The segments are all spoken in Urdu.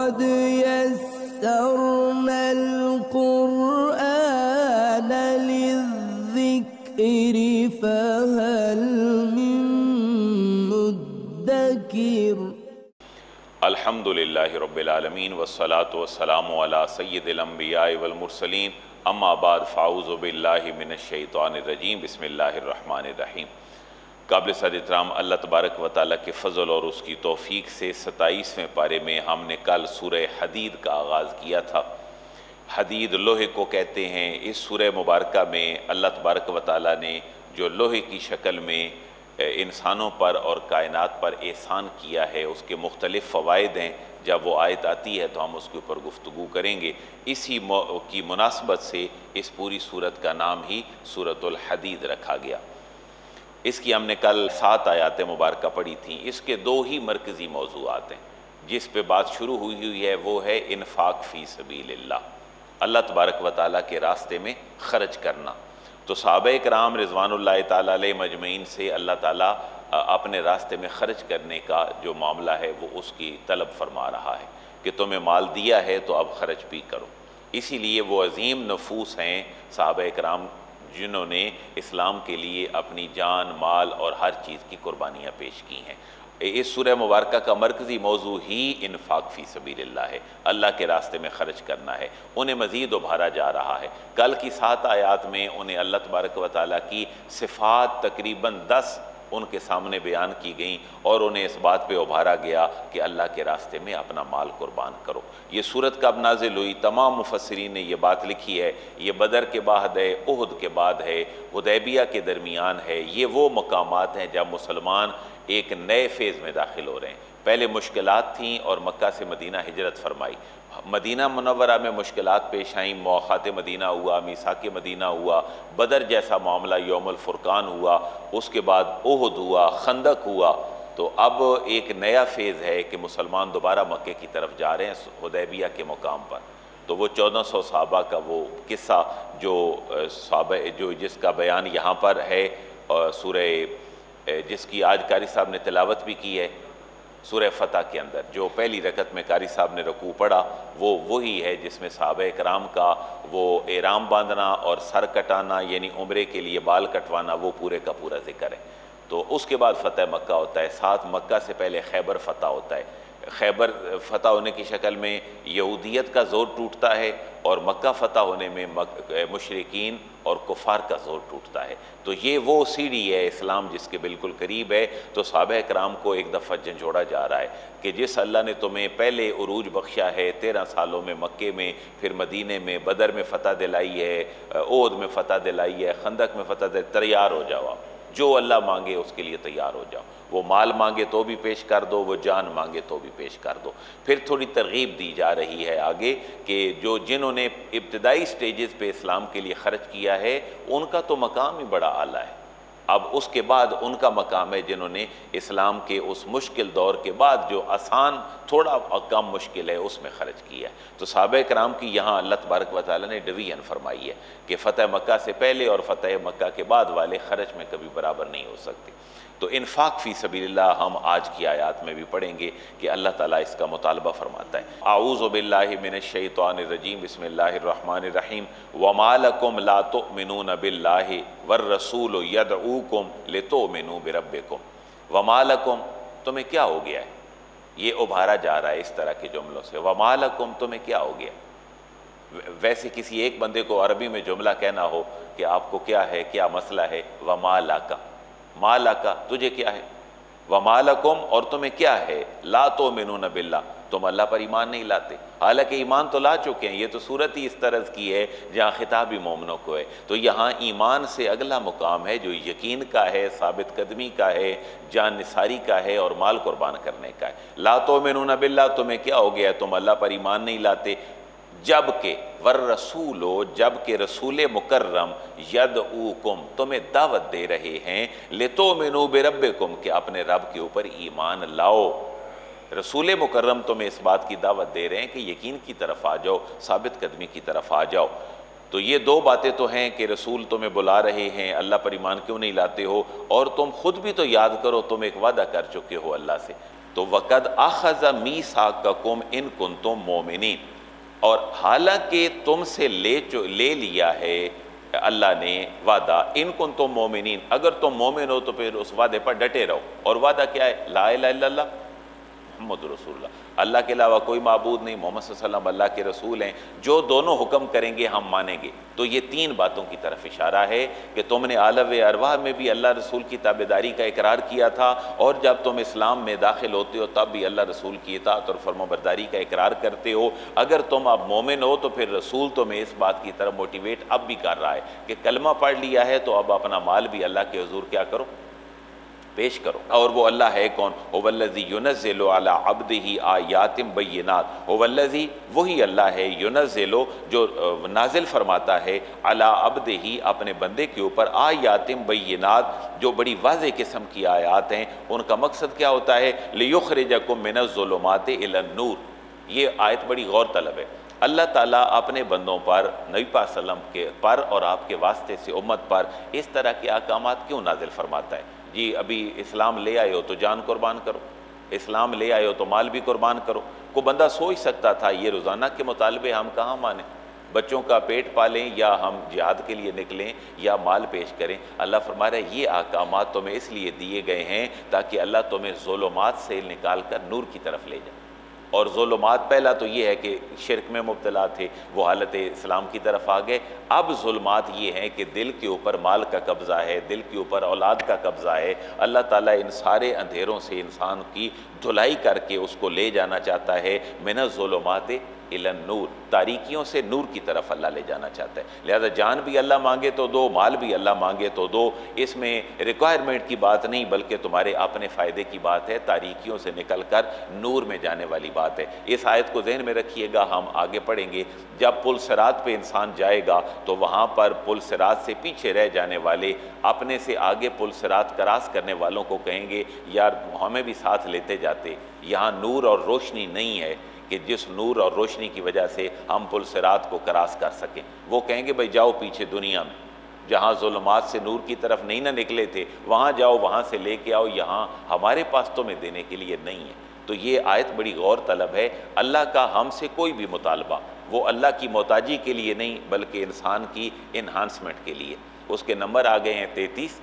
قد يسرنا القرآن للذكر فهل من مدكر الحمد للہ رب العالمین والصلاة والسلام علی سید الانبیاء والمرسلین اما بعد فاعوذ باللہ من الشیطان الرجیم بسم اللہ الرحمن الرحیم۔ قابل صد احترام اللہ تبارک و تعالیٰ کے فضل اور اس کی توفیق سے 27ویں پارے میں ہم نے کل سورہ حدید کا آغاز کیا تھا۔ حدید لوہے کو کہتے ہیں۔ اس سورہ مبارکہ میں اللہ تبارک و تعالیٰ نے جو لوہے کی شکل میں انسانوں پر اور کائنات پر احسان کیا ہے اس کے مختلف فوائد ہیں۔ جب وہ آیت آتی ہے تو ہم اس کے اوپر گفتگو کریں گے۔ اسی کی مناسبت سے اس پوری سورت کا نام ہی سورۃ الحدید رکھا گیا۔ اس کی ہم نے کل 7 آیات مبارکہ پڑھی تھیں۔ اس کے 2 ہی مرکزی موضوعات ہیں۔ جس پہ بات شروع ہوئی ہے وہ ہے انفاق فی سبیل اللہ، اللہ تبارک و تعالیٰ کے راستے میں خرچ کرنا۔ تو صحابہ کرام رضوان اللہ تعالیٰ علیہ مجمعین سے اللہ تعالیٰ اپنے راستے میں خرچ کرنے کا جو معاملہ ہے وہ اس کی طلب فرما رہا ہے کہ تمہیں مال دیا ہے تو اب خرچ بھی کرو۔ اسی لیے وہ عظیم نفوس ہیں صحابہ کرام جنہوں نے اسلام کے لیے اپنی جان، مال اور ہر چیز کی قربانیاں پیش کی ہیں۔ اس سورہ مبارکہ کا مرکزی موضوع ہی انفاق فی سبیل اللہ ہے، اللہ کے راستے میں خرچ کرنا ہے۔ انہیں مزید ابھارا جا رہا ہے۔ کل کی 7 آیات میں انہیں اللہ تبارک و تعالیٰ کی صفات تقریباً 10 ان کے سامنے بیان کی گئیں اور انہیں اس بات پہ ابھارا گیا کہ اللہ کے راستے میں اپنا مال قربان کرو۔ یہ سورت کب نازل ہوئی؟ تمام مفسرین نے یہ بات لکھی ہے۔ یہ بدر کے بعد ہے، احد کے بعد ہے، حدیبیہ کے درمیان ہے۔ یہ وہ مقامات ہیں جب مسلمان ایک نئے فیز میں داخل ہو رہے ہیں۔ پہلے مشکلات تھیں اور مکہ سے مدینہ ہجرت فرمائی۔ مدینہ منورہ میں مشکلات پیش آئیں، مواخات مدینہ ہوا، میثاق مدینہ ہوا، بدر جیسا معاملہ یوم الفرقان ہوا، اس کے بعد احد ہوا، خندق ہوا۔ تو اب ایک نیا فیز ہے کہ مسلمان دوبارہ مکے کی طرف جا رہے ہیں حدیبیہ کے مقام پر۔ تو وہ 1400 صحابہ کا وہ قصہ جو جس کا بیان یہاں پر ہے، سورہ جس کی آج قاری صاحب نے تلاوت بھی کی ہے سورہ فتح کے اندر، جو پہلی رکعت میں قاری صاحب نے رکوع پڑھا وہی ہے جس میں صحابہ کرام کا وہ احرام باندھنا اور سر کٹانا یعنی عمرے کے لیے بال کٹوانا وہ پورے کا پورا ذکر ہے۔ تو اس کے بعد فتح مکہ ہوتا ہے، ساتھ مکہ سے پہلے خیبر فتح ہوتا ہے۔ خیبر فتح ہونے کی شکل میں یہودیت کا زور ٹوٹتا ہے اور مکہ فتح ہونے میں مشرکین اور کفار کا زور ٹوٹتا ہے۔ تو یہ وہ سیڑھی ہے اسلام جس کے بالکل قریب ہے۔ تو صحابہ کرام کو ایک دفعہ جھنجھوڑا جا رہا ہے کہ جس اللہ نے تمہیں پہلے عروج بخشا ہے 13 سالوں میں مکے میں، پھر مدینے میں، بدر میں فتح دلائی ہے، احد میں فتح دلائی ہے، خندق میں فتح دلائی، تیار ہو جاؤ آپ، جو اللہ مانگے اس کے لیے تیار ہو جاؤ۔ وہ مال مانگے تو بھی پیش کر دو، وہ جان مانگے تو بھی پیش کر دو۔ پھر تھوڑی ترغیب دی جا رہی ہے آگے کہ جنہوں نے ابتدائی سٹیجز پہ اسلام کے لیے خرچ کیا ہے ان کا تو مقام ہی بڑا اعلیٰ ہے۔ اب اس کے بعد ان کا مقام ہے جنہوں نے اسلام کے اس مشکل دور کے بعد جو آسان تھوڑا کم مشکل ہے اس میں خرچ کیا ہے۔ تو صحابہ کرام کی یہاں اللہ تبارک و تعالیٰ نے ڈویژن فرمائی ہے کہ فتح مکہ سے پہلے اور فتح مکہ کے بعد والے خرچ میں کبھی برابر نہیں ہو سکتے۔ تو انفاق فی سبیل اللہ ہم آج کی آیات میں بھی پڑھیں گے کہ اللہ تعالیٰ اس کا مطالبہ فرماتا ہے۔ اعوذ باللہ من الشیطان الرجیم بسم اللہ الرحمن الرحیم وما لکم لا تؤمنون باللہ والرسول یدعوکم لتؤمنوا بربکم۔ وما لکم، تمہیں کیا ہو گیا ہے؟ یہ ابھارا جا رہا ہے اس طرح کے جملوں سے۔ وما لکم، تمہیں کیا ہو گیا؟ ویسے کسی ایک بندے کو عربی میں جملہ کہنا ہو کہ آپ کو کیا ہے، کیا مسئلہ ہے، وما لکا، ما لکا، تجھے کیا ہے، وما لکم، اور تمہیں کیا ہے، لا تؤمنون باللہ، تم اللہ پر ایمان نہیں لاتے، حالانکہ ایمان تو لا چکے ہیں۔ یہ تو صورت ہی اس طرح کی ہے جہاں خطاب ہی مومنوں کو ہے۔ تو یہاں ایمان سے اگلا مقام ہے جو یقین کا ہے، ثابت قدمی کا ہے، جان نثاری کا ہے اور مال قربان کرنے کا ہے۔ لا تؤمنون باللہ، تمہیں کیا ہو گیا، تم اللہ پر ایمان نہیں لاتے، جبکہ والرسول، جبکہ رسول مکرم یدعوکم، تمہیں دعوت دے رہے ہیں لتؤمنوا بربکم، کہ اپنے رب کے اوپر ایمان لاؤ۔ رسول مکرم تمہیں اس بات کی دعوت دے رہے ہیں کہ یقین کی طرف آ جاؤ، ثابت قدمی کی طرف آ جاؤ۔ تو یہ 2 باتیں تو ہیں کہ رسول تمہیں بلا رہے ہیں، اللہ پر ایمان کیوں نہیں لاتے ہو، اور تم خود بھی تو یاد کرو تم ایک وعدہ کر چکے ہو اللہ سے۔ تو وَقَدْ أَخَذَ مِيثَاقَكُمْ إِن كُنتُم مُؤْمِنِينَ، اور حالانکہ تم سے لے لیا ہے اللہ نے وعدہ، ان کنتم مومنین، اگر تم مومن ہو تو پھر اس وعدے پر ڈٹے رہو۔ اور وعدہ کیا ہے؟ لا الہ الا اللہ محمد رسول اللہ، اللہ کے علاوہ کوئی معبود نہیں، محمد صلی اللہ علیہ وسلم اللہ کے رسول ہیں، جو دونوں حکم کریں گے ہم مانیں گے۔ تو یہ تین باتوں کی طرف اشارہ ہے کہ تم نے عالم ارواح میں بھی اللہ رسول کی تابعداری کا اقرار کیا تھا، اور جب تم اسلام میں داخل ہوتے ہو تب بھی اللہ رسول کی اطاعت اور فرمانبرداری کا اقرار کرتے ہو۔ اگر تم اب مومن ہو تو پھر رسول تمہیں اس بات کی طرف موٹیویٹ اب بھی کر رہا ہے کہ کلمہ پڑھ لیا ہے تو اب اپنا مال بھی اللہ کے حضور کیا کرو؟ پیش کرو۔ اور وہ اللہ ہے کون؟ هو الذی ينزل علی عبدہ آیات بینات، هو الذی، وہی اللہ ہے، ينزل، جو نازل فرماتا ہے، علی عبدہ، اپنے بندے کے اوپر، آیات بینات، جو بڑی واضح قسم کی آیات ہیں۔ ان کا مقصد کیا ہوتا ہے؟ لیخرجکم من الظلمات الی النور۔ یہ آیت بڑی غور طلب ہے۔ اللہ تعالیٰ اپنے بندوں پر، نبی پاک صلی اللہ علیہ وسلم کے پر اور آپ کے واسطے سے امت پر اس طرح کے احکامات کیوں نازل فرماتا ہے؟ جی ابھی اسلام لے آئے ہو تو جان قربان کرو، اسلام لے آئے ہو تو مال بھی قربان کرو۔ کوئی بندہ سوچ سکتا تھا یہ روزانہ کے مطالبے ہم کہاں مانیں؟ بچوں کا پیٹ پالیں یا ہم جہاد کے لیے نکلیں یا مال پیش کریں؟ اللہ فرما رہا ہے یہ احکامات تمہیں اس لیے دیے گئے ہیں تاکہ اللہ تمہیں ظلمات سے نکال کر نور کی طرف لے جائے۔ اور ظلمات، پہلا تو یہ ہے کہ شرک میں مبتلا تھے، وہ حالت اسلام کی طرف آ گئے۔ اب ظلمات یہ ہیں کہ دل کے اوپر مال کا قبضہ ہے، دل کے اوپر اولاد کا قبضہ ہے۔ اللہ تعالیٰ ان سارے اندھیروں سے انسان کی دھلائی کر کے اس کو لے جانا چاہتا ہے، من الظلمات الی النور، تاریکیوں سے نور کی طرف اللہ لے جانا چاہتا ہے۔ لہذا جان بھی اللہ مانگے تو دو، مال بھی اللہ مانگے تو دو، اس میں ریکوائرمنٹ کی بات نہیں بلکہ تمہارے اپنے فائدے کی بات ہے، تاریکیوں سے نکل کر نور میں جانے والی بات ہے۔ اس آیت کو ذہن میں رکھیے گا، ہم آگے پڑھیں گے۔ جب پل صراط پہ انسان جائے گا تو وہاں پر پل صراط سے پیچھے رہ جانے والے اپنے سے آگے پل صراط کراس کرنے والوں کو کہیں گے یار ہمیں بھی ساتھ لیتے جاتے، یہاں نور اور روشنی نہیں ہے کہ جس نور اور روشنی کی وجہ سے ہم پل صراط کو کراس کر سکیں۔ وہ کہیں گے بھائی جاؤ پیچھے دنیا میں، جہاں ظلمات سے نور کی طرف نہیں نہ نکلے تھے وہاں جاؤ، وہاں سے لے کے آؤ، یہاں ہمارے پاس تمہیں دینے کے لیے نہیں ہے۔ تو یہ آیت بڑی غور طلب ہے۔ اللہ کا ہم سے کوئی بھی مطالبہ وہ اللہ کی محتاجی کے لیے نہیں بلکہ انسان کی انہانسمنٹ کے لیے۔ اس کے نمبر آ گئے ہیں 33۔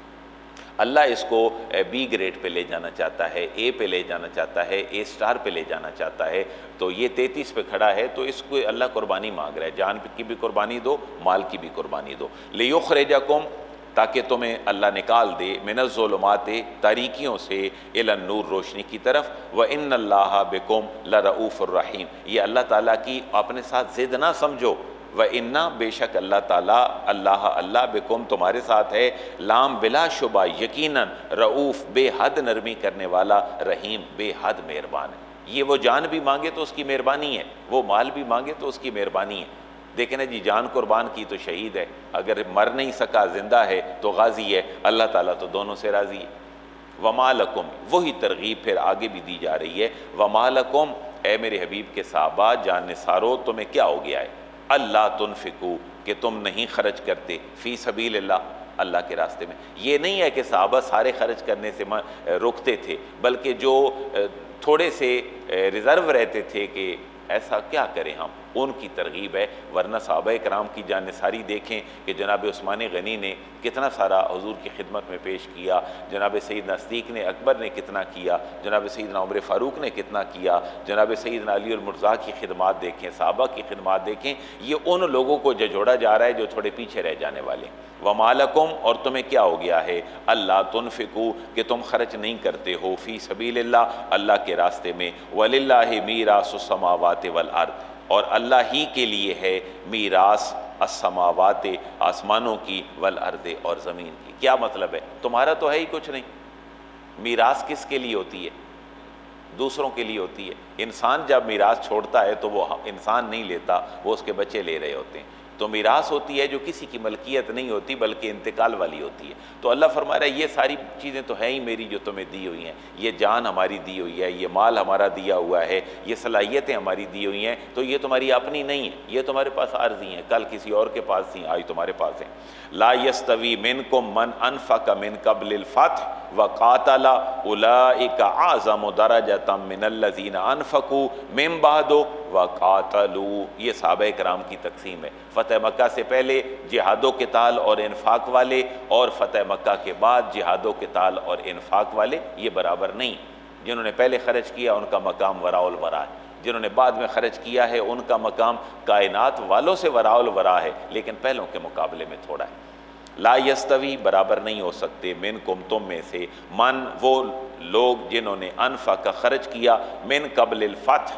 اللہ اس کو بی گریڈ پہ لے جانا چاہتا ہے، اے پہ لے جانا چاہتا ہے، اے سٹار پہ لے جانا چاہتا ہے۔ تو یہ 33 پہ کھڑا ہے تو اس کو اللہ قربانی مانگ رہا ہے، جان کی بھی قربانی دو، مال کی بھی قربانی دو۔ لیخرجکم، تاکہ تمہیں اللہ نکال دے، من الظلمات، تاریکیوں سے، الی النور، روشنی کی طرف۔ وَإِنَّ اللَّهَ بِكُمْ لَرَؤُوفٌ رَحِيمٌ، یہ اللہ تعالیٰ کی اپنے ساتھ ضد نہ سمجھو۔ وَإِنَّا، بے شک اللہ تعالیٰ، اللہ بکم تمہارے ساتھ ہے، لام بلا شبہ یقیناً، رؤوف بے حد نرمی کرنے والا، رحیم بے حد مہربان ہے۔ یہ وہ جان بھی مانگے تو اس کی مہربانی ہے، وہ مال بھی مانگے تو اس کی مہربانی ہے۔ دیکھیں نا جی، جان قربان کی تو شہید ہے، اگر مر نہیں سکا زندہ ہے تو غازی ہے، اللہ تعالیٰ تو دونوں سے راضی ہے۔ وَمَا لَكُمْ، وہی ترغیب پھر آگے بھی دی جا رہی ہے۔ وَمَا لَكُمْ، اے میرے حبیب کے صحابہ، جان نثارو، تمہیں کیا ہو گیا ہے؟ اللہ تنفقو، کہ تم نہیں خرچ کرتے، فی سبیل اللہ، اللہ کے راستے میں۔ یہ نہیں ہے کہ صحابہ سارے خرچ کرنے سے رکتے تھے، بلکہ جو تھوڑے سے ریزرو رہتے تھے کہ ایسا کیا کریں ہم، ان کی ترغیب ہے۔ ورنہ صحابہ کرام کی جان نثاری دیکھیں کہ جناب عثمان غنی نے کتنا سارا حضور کی خدمت میں پیش کیا، جناب سیدنا صدیق نے، اکبر نے کتنا کیا، جناب سیدنا عمر فاروق نے کتنا کیا، جناب سیدنا علی المرتضیٰ کی خدمات دیکھیں، صحابہ کی خدمات دیکھیں۔ یہ ان لوگوں کو جھجوڑا جا رہا ہے جو تھوڑے پیچھے رہ جانے والے۔ وَمَا لَكُمْ، اور تمہیں کیا ہو گیا ہے؟ اللہ تنفقو، کہ تم خرچ نہیں کرتے ہو، فی سبیل اللہ، اللہ کے راستے میں۔ وَلِلَّهِ مِيرَاثُ السَّمَاوَاتِ وَالْأَرْضِ، اور اللہ ہی کے لیے ہے میراث السماوات، آسمانوں کی، والارض، اور زمین کی۔ کیا مطلب ہے؟ تمہارا تو ہے ہی کچھ نہیں۔ میراث کس کے لیے ہوتی ہے؟ دوسروں کے لیے ہوتی ہے۔ انسان جب میراث چھوڑتا ہے تو وہ انسان نہیں لیتا، وہ اس کے بچے لے رہے ہوتے ہیں۔ تو میراث ہوتی ہے جو کسی کی ملکیت نہیں ہوتی بلکہ انتقال والی ہوتی ہے۔ تو اللہ فرما رہا ہے یہ ساری چیزیں تو ہیں ہی میری جو تمہیں دی ہوئی ہیں، یہ جان ہماری دی ہوئی ہے، یہ مال ہمارا دیا ہوا ہے، یہ صلاحیتیں ہماری دی ہوئی ہیں، تو یہ تمہاری اپنی نہیں ہیں، یہ تمہارے پاس عارضی ہیں، کل کسی اور کے پاس تھیں، آج تمہارے پاس ہیں۔ لا یستوی منکم من انفق من قبل الفتح وقاتل اولئک اعظم درجۃ من الذین انفقوا من بعد وقاتلوا۔ یہ صحابہ کرام کی تقسیم ہے، فتح مکہ سے پہلے جہاد و قتال اور انفاق والے، اور فتح مکہ کے بعد جہاد و قتال اور انفاق والے، یہ برابر نہیں۔ جنہوں نے پہلے خرچ کیا ان کا مقام وراء الورا ہے، جنہوں نے بعد میں خرچ کیا ہے ان کا مقام کائنات والوں سے وراء الورا ہے، لیکن پہلوں کے مقابلے میں تھوڑا ہے۔ لا یستوی برابر نہیں ہو سکتے، منکم تم میں سے، من وہ لوگ جنہوں نے انفق خرچ کیا، من قبل الفتح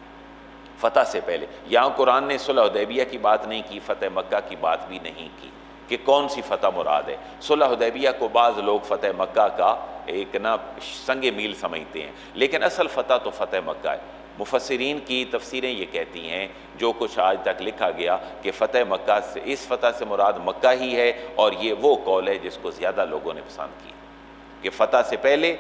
فتح سے پہلے۔ یہاں قرآن نے صلح حدیبیہ کی بات نہیں کی، فتح مکہ کی بات بھی نہیں کی کہ کون سی فتح مراد ہے۔ صلح حدیبیہ کو بعض لوگ فتح مکہ کا ایک سنگ میل سمجھتے ہیں، لیکن اصل فتح تو فتح مکہ ہے۔ مفسرین کی تفسیریں یہ کہتی ہیں، جو کچھ آج تک لکھا گیا، کہ فتح مکہ سے اس فتح سے مراد مکہ ہی ہے، اور یہ وہ قول ہے جس کو زیادہ لوگوں نے پسند کی کہ فتح سے پہلے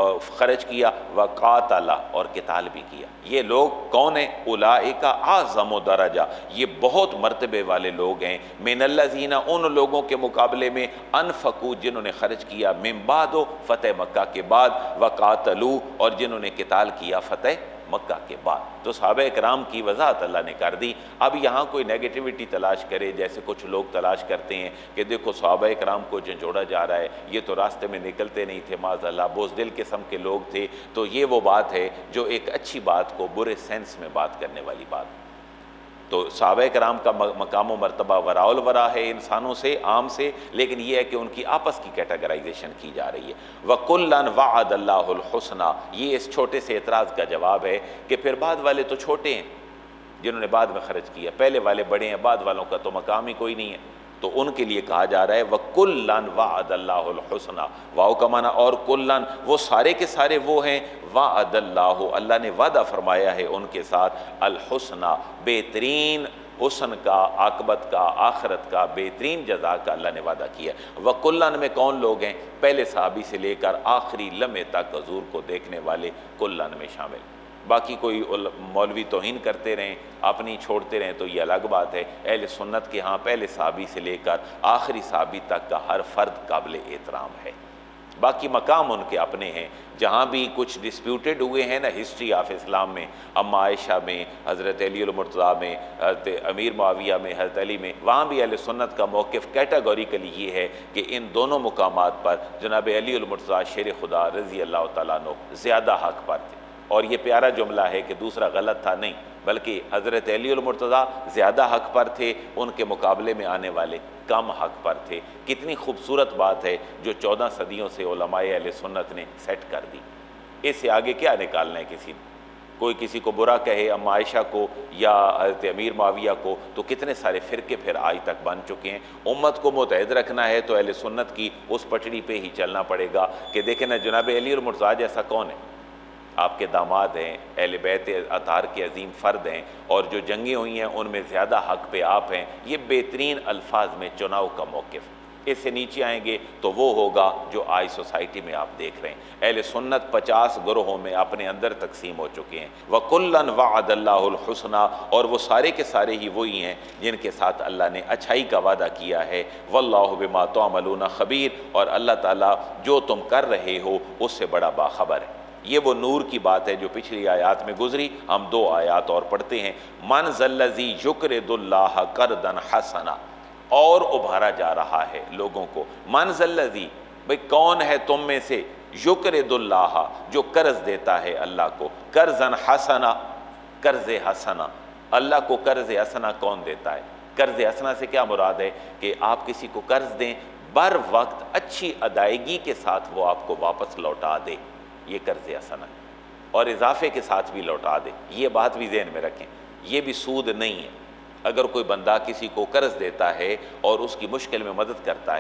خرچ کیا، وقاتل اور قتال بھی کیا۔ یہ لوگ کون ہیں؟ اولئک اعظم درجہ، یہ بہت مرتبے والے لوگ ہیں، من الذین ان لوگوں کے مقابلے میں، انفقوا جنہوں نے خرچ کیا، من بعد فتح مکہ کے بعد، وقاتلوا اور جنہوں نے قتال کیا فتح مکہ کے بعد۔ تو صحابہ کرام کی وضاحت اللہ نے کر دی۔ اب یہاں کوئی نیگیٹیوٹی تلاش کرے، جیسے کچھ لوگ تلاش کرتے ہیں کہ دیکھو صحابہ کرام کو جھنجھوڑا جا رہا ہے، یہ تو راستے میں نکلتے نہیں تھے، معاذ اللہ بزدل قسم کے لوگ تھے، تو یہ وہ بات ہے جو ایک اچھی بات کو برے سینس میں بات کرنے والی بات ہے۔ تو صحابہ کرام کا مقام و مرتبہ وراء الورا ہے انسانوں سے، عام سے، لیکن یہ ہے کہ ان کی آپس کی کیٹاگرائزیشن کی جا رہی ہے۔ وَكُلًّا وَعَدَ اللَّهُ الْحُسْنَى، یہ اس چھوٹے سے اعتراض کا جواب ہے کہ پھر بعد والے تو چھوٹے ہیں جنہوں نے بعد میں خرچ کیا، پہلے والے بڑے ہیں، بعد والوں کا تو مقام ہی کوئی نہیں ہے، تو ان کے لیے کہا جا رہا ہے وَكُلًّا وَعَدَ اللَّهُ الْحُسْنَى، واو کا معنی اور کلًا، وہ سارے کے سارے وہ ہیں، وعد اللہ، اللہ نے وعدہ فرمایا ہے ان کے ساتھ، الحسنى بہترین حسن کا، عاقبت کا، آخرت کا، بہترین جزا کا اللہ نے وعدہ کیا۔ وَكُلًّا میں کون لوگ ہیں؟ پہلے صحابی سے لے کر آخری لمحے تک حضور کو دیکھنے والے کلًا میں شامل۔ باقی کوئی مولوی توہین کرتے رہیں، اپنی چھوڑتے رہیں، تو یہ الگ بات ہے۔ اہل سنت کے ہاں پہلے صحابی سے لے کر آخری صحابی تک کا ہر فرد قابل احترام ہے۔ باقی مقام ان کے اپنے ہیں، جہاں بھی کچھ ڈسپیوٹڈ ہوئے ہیں نا ہسٹری آف اسلام میں، اما عائشہ میں، حضرت علی المرتضیٰ میں، حضرت امیر معاویہ میں، حضرت علی میں، وہاں بھی اہل سنت کا موقف کیٹاگوریکلی یہ ہے کہ ان دونوں مقامات پر جناب علی المرتضیٰ شیر خدا رضی اللہ تعالیٰ عنہ زیادہ حق پر تھے۔ اور یہ پیارا جملہ ہے کہ دوسرا غلط تھا، نہیں، بلکہ حضرت علی المرتضیٰ زیادہ حق پر تھے، ان کے مقابلے میں آنے والے کم حق پر تھے۔ کتنی خوبصورت بات ہے جو 14 صدیوں سے علماء اہل سنت نے سیٹ کر دی۔ اس سے آگے کیا نکالنا ہے کسی نے؟ کوئی کسی کو برا کہے، اما عائشہ کو یا حضرت امیر معاویہ کو، تو کتنے سارے فرقے پھر آج تک بن چکے ہیں۔ امت کو متحد رکھنا ہے تو اہل سنت کی اس پٹڑی پہ ہی چلنا پڑے گا کہ دیکھیں نا جناب علی المرتضیٰ جیسا کون ہے؟ آپ کے داماد ہیں، اہل بیت اطہار کے عظیم فرد ہیں، اور جو جنگیں ہوئی ہیں ان میں زیادہ حق پہ آپ ہیں۔ یہ بہترین الفاظ میں چناؤ کا موقف۔ اس سے نیچے آئیں گے تو وہ ہوگا جو آج سوسائٹی میں آپ دیکھ رہے ہیں۔ اہل سنت 50 گروہوں میں اپنے اندر تقسیم ہو چکے ہیں۔ وَكُلًّا وَعَدَ اللَّهُ الْحُسْنَى، اور وہ سارے کے سارے ہی وہی ہیں جن کے ساتھ اللہ نے اچھائی کا وعدہ کیا ہے۔ وَاللَّهُ بِمَا تَعْمَلُونَ خَبِيرٌ، اور اللہ تعالیٰ جو تم کر رہے ہو اس سے بڑا باخبر ہے۔ یہ وہ نور کی بات ہے جو پچھلی آیات میں گزری، ہم 2 آیات اور پڑھتے ہیں۔ مَنْ ذَا الَّذِي يُقْرِضُ اللَّهَ قَرْضًا حَسَنًا، اور ابھارا جا رہا ہے لوگوں کو۔ مَنْ ذَا الَّذِي، بھئی کون ہے تم میں سے، يُقْرِضُ اللَّهَ، جو قرض دیتا ہے اللہ کو، قرضًا حسنا، قرض حسنا۔ اللہ کو قرض حسنا کون دیتا ہے؟ قرض حسنا سے کیا مراد ہے؟ کہ آپ کسی کو قرض دیں، بر وقت اچھی ادائیگی کے ساتھ وہ آپ کو واپس لوٹا دے، یہ قرض حسنا ہے، اور اضافے کے ساتھ بھی لوٹا دے۔ یہ بات بھی ذہن میں رکھیں، یہ بھی سود نہیں ہے۔ اگر کوئی بندہ کسی کو قرض دیتا ہے اور اس کی مشکل میں مدد کرتا ہے،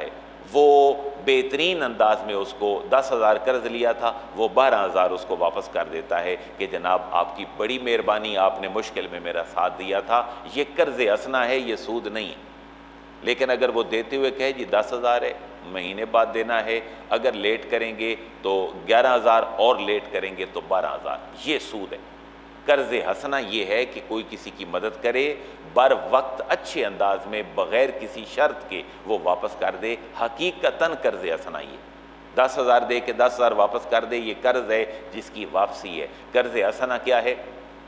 وہ بہترین انداز میں اس کو 10,000 قرض لیا تھا، وہ 12,000 اس کو واپس کر دیتا ہے کہ جناب آپ کی بڑی مہربانی، آپ نے مشکل میں میرا ساتھ دیا تھا، یہ قرض حسنہ ہے، یہ سود نہیں ہے۔ لیکن اگر وہ دیتے ہوئے کہے جی 10,000 ہے، مہینے بعد دینا ہے، اگر لیٹ کریں گے تو 11,000 اور لیٹ کریں گے تو 12,000، یہ سود ہے۔ قرض حسنہ یہ ہے کہ کوئی کسی کی مدد کرے، بر وقت اچھے انداز میں بغیر کسی شرط کے وہ واپس کر دے، حقیقتاً قرض حسنہ یہ 10,000 دے کے 10,000 واپس کر دے، یہ قرض ہے جس کی واپسی ہے۔ قرض حسنہ کیا ہے؟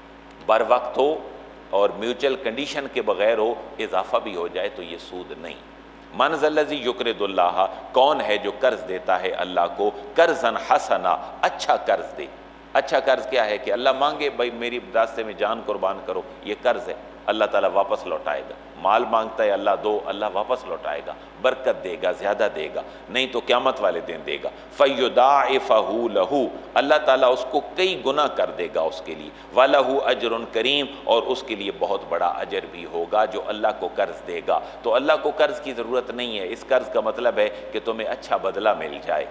بر وقت ہو اور میوچل کنڈیشن کے بغیر ہو، اضافہ بھی ہو جائے تو یہ سود نہیں۔ من ذا الذی یقرض اللہ، کون ہے جو قرض دیتا ہے اللہ کو، قرضاً حسنا، اچھا قرض دے۔ اچھا قرض کیا ہے کہ اللہ مانگے بھائی میری راستے میں جان قربان کرو، یہ قرض ہے، اللہ تعالیٰ واپس لوٹائے گا۔ مال مانگتا ہے اللہ دو، اللہ واپس لوٹائے گا، برکت دے گا، زیادہ دے گا، نہیں تو قیامت والے دن دے گا۔ فَيُضَاعِفَهُ لَهُ، اللہ تعالیٰ اس کو کئی گنا کر دے گا اس کے لیے۔ وَلَهُ أَجْرٌ کریم، اور اس کے لیے بہت بڑا اجر بھی ہوگا جو اللہ کو قرض دے گا۔ تو اللہ کو قرض کی ضرورت نہیں ہے، اس قرض کا مطلب ہے کہ تمہیں اچھا بدلہ مل جائے۔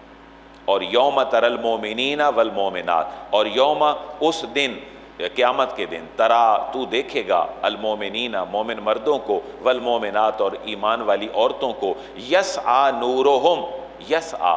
اور یوم تری المؤمنین والمؤمنات، اور یوم اس دن، قیامت کے دن، ترا تو دیکھے گا، المؤمنین مومن مردوں کو، والمؤمنات اور ایمان والی عورتوں کو، یسعی نورہم، یسعی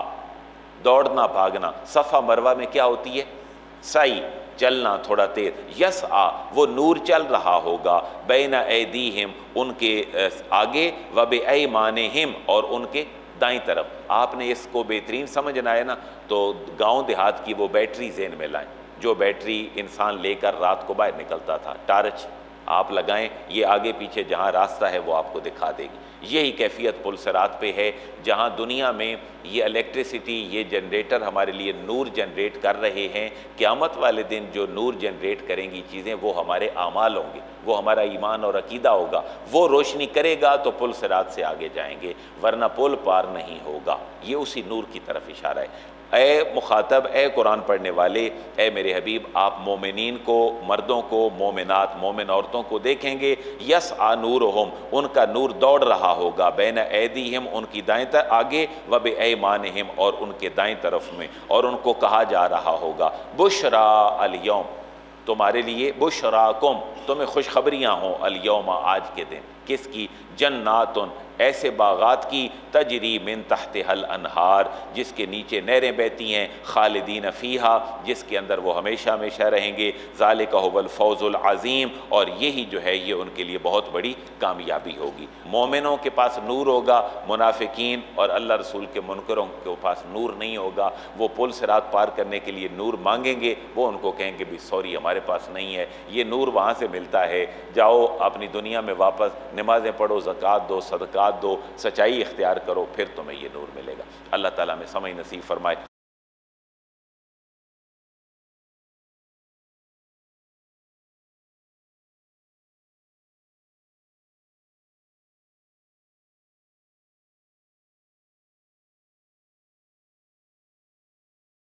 دوڑنا بھاگنا، صفا مروہ میں کیا ہوتی ہے؟ سعی، چلنا تھوڑا تیز، یسعی وہ نور چل رہا ہوگا، بین ایدیہم ان کے آگے، وبایمانہم اور ان کے دائیں طرف۔ آپ نے اس کو بہترین سمجھنا ہے نا تو گاؤں دیہات کی وہ بیٹری ذہن میں لائیں، جو بیٹری انسان لے کر رات کو باہر نکلتا تھا، ٹارچ آپ لگائیں، یہ آگے پیچھے جہاں راستہ ہے وہ آپ کو دکھا دے گی۔ یہی کیفیت پل صراط پہ ہے، جہاں دنیا میں یہ الیکٹریسٹی، یہ جنریٹر ہمارے لیے نور جنریٹ کر رہے ہیں، قیامت والے دن جو نور جنریٹ کریں گی چیزیں وہ ہمارے اعمال ہوں گے، وہ ہمارا ایمان اور عقیدہ ہوگا، وہ روشنی کرے گا تو پل صراط سے آگے جائیں گے، ورنہ پل پار نہیں ہوگا۔ یہ اسی نور کی طرف اشارہ ہے۔ اے مخاطب، اے قرآن پڑھنے والے، اے میرے حبیب، آپ مومنین کو، مردوں کو، مومنات مومن عورتوں کو دیکھیں گے، یسعی نورہم ان کا نور دوڑ رہا ہوگا، بین ایدیہم ان کی دائیں طرف آگے، وبایمانہم اور ان کے دائیں طرف میں، اور ان کو کہا جا رہا ہوگا بشرا الیوم، تمہارے لیے، بشراکم تمہیں خوشخبریاں ہوں، الیوم آج کے دن، کس کی؟ جناتن ایسے باغات کی، تجری من تحتها الانہار جس کے نیچے نہریں بہتی ہیں، خالدین فیہا جس کے اندر وہ ہمیشہ ہمیشہ رہیں گے، ذالک هو الفوز العظیم، اور یہی جو ہے یہ ان کے لیے بہت بڑی کامیابی ہوگی۔ مومنوں کے پاس نور ہوگا، منافقین اور اللہ رسول کے منکروں کے پاس نور نہیں ہوگا، وہ پل صراط پار کرنے کے لیے نور مانگیں گے، وہ ان کو کہیں گے بھی سوری ہمارے پاس نہیں ہے، یہ نور وہاں سے ملتا ہے، جاؤ اپنی دنیا میں واپس نمازیں پڑھو، زکوٰۃ دو، صدقات دو، سچائی اختیار کرو، پھر تمہیں یہ نور ملے گا۔ اللہ تعالیٰ میں سمجھ نصیب فرمائے۔